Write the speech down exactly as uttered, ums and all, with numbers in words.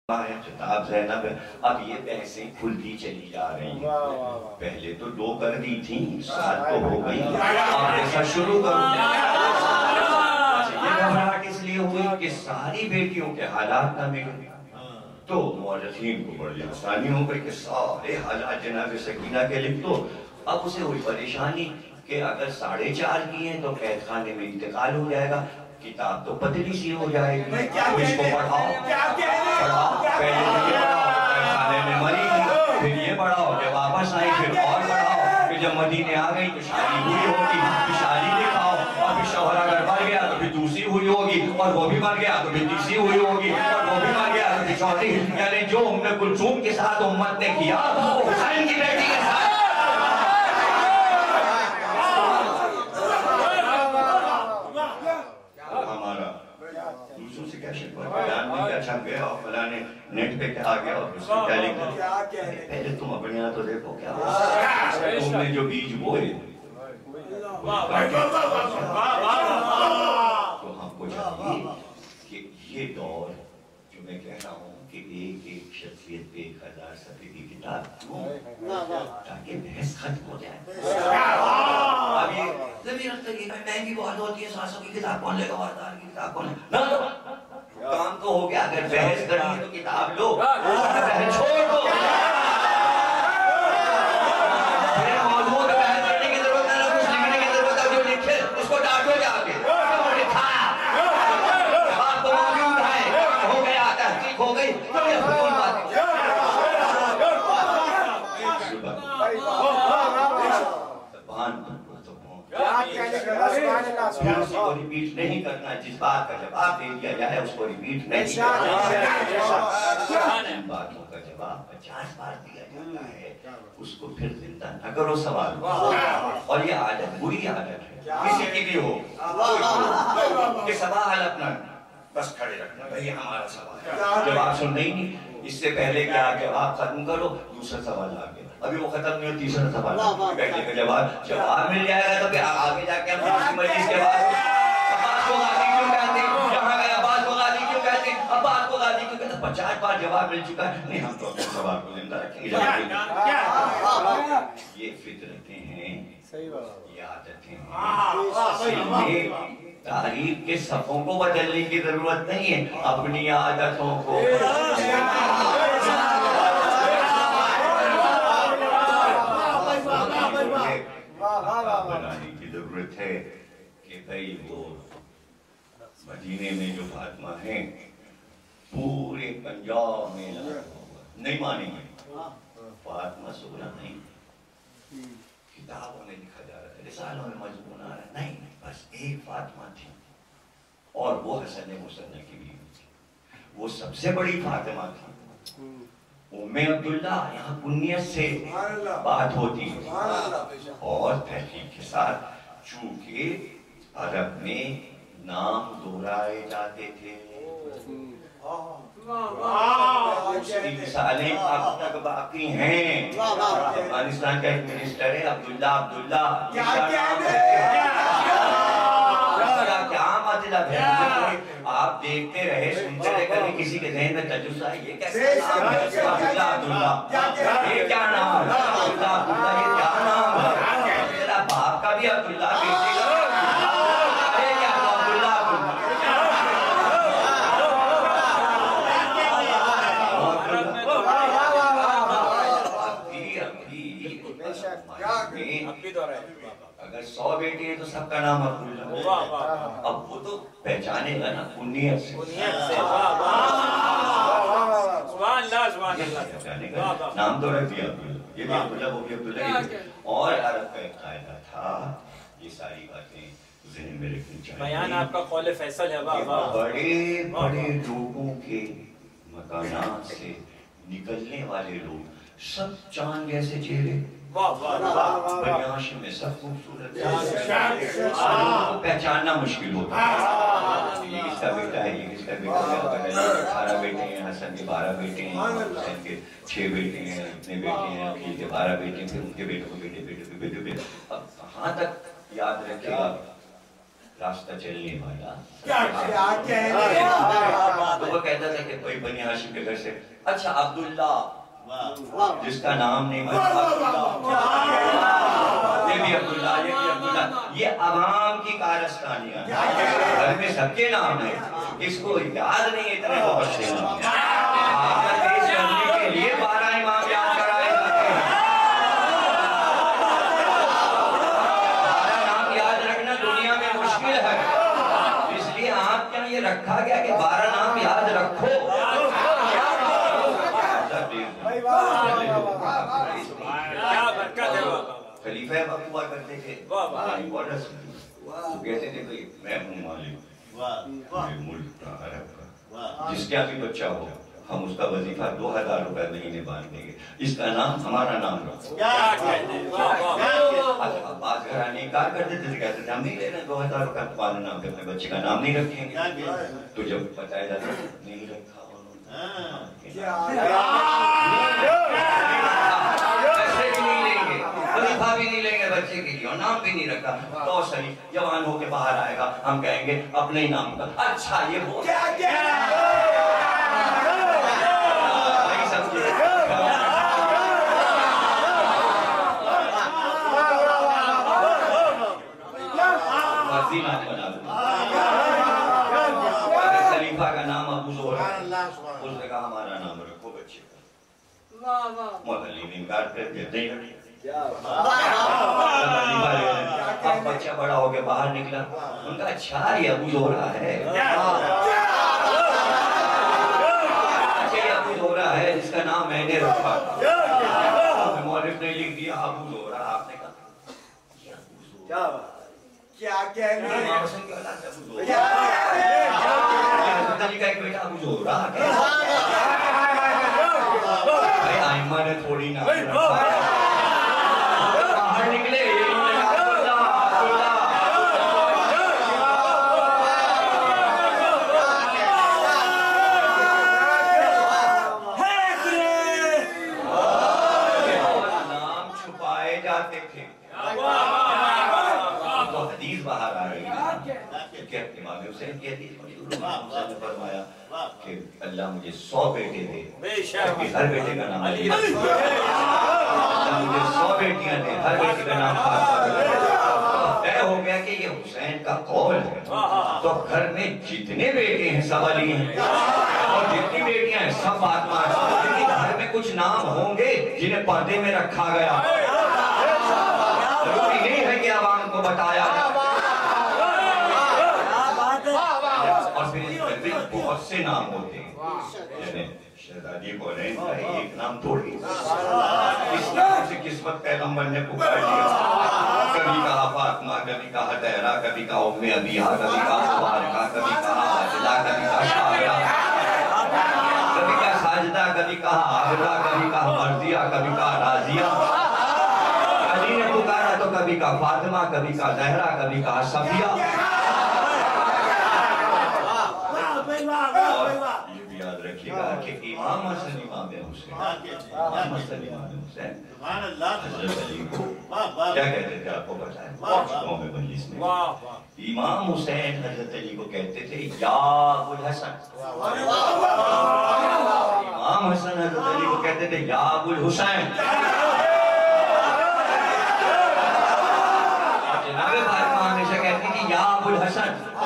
खिताब ज़ैनब है। अब ये बहसें खुलती चली जा रही हैं। पहले तो दो कर दी थी, सात तो हो गई, अब ऐसा शुरू करो। ये घबराहट इसलिए हुई कि सारी बेटियों के हालात ना मिले, तो मुअल्लिफ़ीन को बड़ी आसानी हो गई कि सारे हालात जनाब सकीना के लिख दो। अब उसे हुई परेशानी कि अगर साढ़े चार की है तो कैद खाने में इंतकाल हो जाएगा, किताब तो पतली सी हो जाएगी, इसको पढ़ाओ पढ़ाओ, पहले ये पढ़ाओ खाने में मरी, फिर ये पढ़ाओ कि वापस आई, फिर और पढ़ाओ, फिर जब मदीने आ गई तो शादी हुई होगी, फिर शादी दिखाओ, और फिर शौहर अगर मर गया तो फिर दूसरी हुई होगी, और वो भी मर गया तो फिर तीसरी हुई होगी, और वो भी मर गया तो फिर चौथी। यानी जो उम्मे कुलसूम के साथ उम्मत ने किया वो हुसैन की बेटी के साथ। अच्छा गया और फलाने नेट पे क्या आ गया और उसको क्या लिखा, पहले तुम अपने यहाँ तो देखो क्या तुमने जो बीज बोए तो हमको चाहिए कि ये दौर जो मैं कह रहा हूँ कि एक एक शख्सियत पे एक हजार सफे की किताब क्यों, ताकि बहस खत्म हो जाए। अब ये जमीन महंगी बहुत होती है, सासों की किताब कौन लेगा, वारदार की किताब कौन लेगा, काम तो हो गया। अगर बहस करनी है तो किताब लो, बहस छोड़ दो, फिर मौजूद बहस करने की जरूरत है, कुछ लिखने की जरूरत है, जो लिखे उसको डांटो जाके, लिखा बात तो मौजूद है, हो गया तहकीक हो गई, उसको रिपीट नहीं करना, जिस बात का जवाब दे दिया जाए उसको रिपीट नहीं करना, बातों का जवाब पचास बार दिया जाता है, उसको फिर जिंदा न करो सवाल। और ये आदत बुरी आदत है, किसी की भी हो कि सवाल अपना बस खड़े रखना, भाई हमारा सवाल जवाब सुनना ही नहीं, इससे पहले कि आप जवाब खत्म करो दूसरा सवाल आ गया, अभी वो खत्म नहीं हो तीसरा सवाल, पहले का जवाब जवाब मिल जाएगा तो फिर आगे जाके हम दूसरी मजलिस के बाद अब्बास को गाजी क्यों कहते हैं, जहाँ गए अब्बास को गाजी क्यों कहते हैं, अब्बास को गाजी क्यों कहते हैं, पचास बार जवाब मिल चुका है, नहीं हम तो अपने सवाल को जिंदा रखेंगे। ये फितरतें हैं, ये आदतें हैं, तारीख के सफ़ों को बदलने की जरूरत नहीं है, अपनी आदतों को बनाने की जरूरत है कि भाई वो मदीने में जो फातिमा है पूरे पंजाब में नहीं मानेंगे, फातिमा सुगरा नहीं, किताबों में लिखा जा रहा है, रिसालों में मजमून आ रहा है, नहीं बस एक फातिमा थी और वो हसन मुसन्ना की बीवी थी, वो सबसे बड़ी फातिमा थी। उम्मे अब्दुल्ला यहाँ कुन्नियत से बात होती है और तहकीक के साथ, चूंकि अरब में नाम दोहराए जाते थे, उसकी मिसालें अब तक बाकी हैं। अफगानिस्तान का एक मिनिस्टर है अब्दुल्ला अब्दुल्ला, क्या मतलब है, आप देखते रहे सुनते रहे, कभी किसी के ज़हन में तजुस्सा है ये कैसे नाम है अब्दुल्ला अब्दुल्ला, ये क्या नाम है अब्दुल्ला अब्दुल्ला, ये क्या नाम है, तेरा बाप का भी अब्दुल्ला, बेटे का अगर सौ बेटी है तो सबका नाम अब्दुल्ला, अब वो तो पहचानेगा ना कुन्नियत से, नाम तो रख दिया अब्दुल्ला, ये भी अब्दुल्ला वो भी अब्दुल्ला। और अरब का एक कायदा था, ये सारी बातें ज़हन में रखनी चाहिए। बयान आपका कौल फैसल है, बड़े बड़े लोगों के मकानात से निकलने वाले लोग सब चांद जैसे चेहरे, में सब खूबसूरत पहचानना मुश्किल होता है, ये किसका बेटा है, ये किसका बेटा है, अठारह बेटे हैं, हसन के बारह बेटे हैं, हुसैन के छह बेटे हैं, इतने बेटे हैं, अकील के बारह बेटे हैं, फिर उनके बेटों के बेटे बेटे बेटे बेटे, अब कहाँ तक याद रखेगा रास्ता चलने वाला। क्या क्या कहने तो वो कहता था कि कोई बनी हाशिम के घर से, अच्छा अब्दुल्ला, जिसका नाम नहीं मालूम, ये भी अब्दुल्ला, ये भी अब्दुल्ला, ये अवाम की कारस्तानियां, घर में सबके नाम है, इसको याद नहीं, इतने बहुत से नाम पेश करने के लिए बारह इमाम याद कराए जाते हैं। बारह नाम याद रखना दुनिया में मुश्किल है, इसलिए आपके यहाँ ये रखा गया कि बारह नाम याद रखो। खलीफा वक्त हुआ करते थे, कहते थे भाई मैं हूँ मालिक मुल्क का, अरब का, जिसके यहाँ भी बच्चा हो हम उसका वजीफा दो हजार रुपए महीने बांध देंगे, इसका नाम हमारा नाम रखो। बात घर आने इनकार कर देते थे, कहते थे हम नहीं ले रहे दो हजार रुपए तुम्हारे नाम पे, अपने बच्चे का नाम नहीं रखेंगे। तो जब बताया जाता नहीं रखा वजीफा भी नहीं लेंगे बच्चे के लिए और नाम भी नहीं रखा, तो सही जवान होके बाहर आएगा हम कहेंगे अपने ही नाम का। अच्छा ये वो क्या क्या नहीं समझे, फर्जी नाम बना दो। खलीफा का नाम अबू ज़ुहरा, उसने कहा हमारा नाम रखो बच्चे का। मौलवी इनकार कर देते हैं। अब बच्चा बड़ा हो गया बाहर निकला, उनका अच्छा ये अबू ज़ुहरा है, अच्छा ये अबू ज़ुहरा है जिसका नाम मैंने रखा। मौलवी ने लिख दिया अबू ज़ुहरा, आपने कहा क्या कहने बेटा अबू ज़ुहरा आइमा ने थोड़ी ना बाहर निकले, नाम छुपाए जाते थे। तो हदीस बाहर आ रही है क्या इमाम हुसैन की हदीस में फरमाया कि अल्लाह मुझे सौ बेटे दे, हर बेटे का नाम अली, मुझे सौ बेटियां दे, हर बेटे का नाम तय हो गया कि ये हुसैन का कौल है। तो घर में जितने बेटे हैं सब अली हैं और जितनी बेटियां हैं सब फातिमा हैं, लेकिन घर में कुछ नाम होंगे जिन्हें पर्दे में रखा गया, जरूरी नहीं है कि आवाम को बताया जाए। और फिर बहुत से नाम होते हैं, जैसे शहजादी को नहीं एक नाम थोड़ी, इस नाम से किस्मत पैगंबर ने पुकार दिया। कभी कहा फातिमा, कभी कहा ज़हरा, कभी कहा उम्मे अबीहा, कभी कहा मुबारका, कभी कहा आजिला, कभी कहा शाहिरा, कभी कहा साजिदा, कभी कहा आबिदा, कभी कहा मर्जिया, कभी कहा राजिया। अली ने पुकारा तो कभी कहा फातिमा, कभी कहा ज़हरा, कभी कहा सफिया। ये भी याद रखिएगा कि इमाम हसन इमाम हुसैन, इमाम हसन इमाम हुसैन हज़रत अली को क्या कहते थे आपको पता है? कौम मजलिस में इमाम हुसैन हज़रत अली को कहते थे या अबुल हसन, इमाम हसन हज़रत अली को कहते थे या अबुल हुसैन। जनाब फातिमा हमेशा कहती थी या अबुल हसन।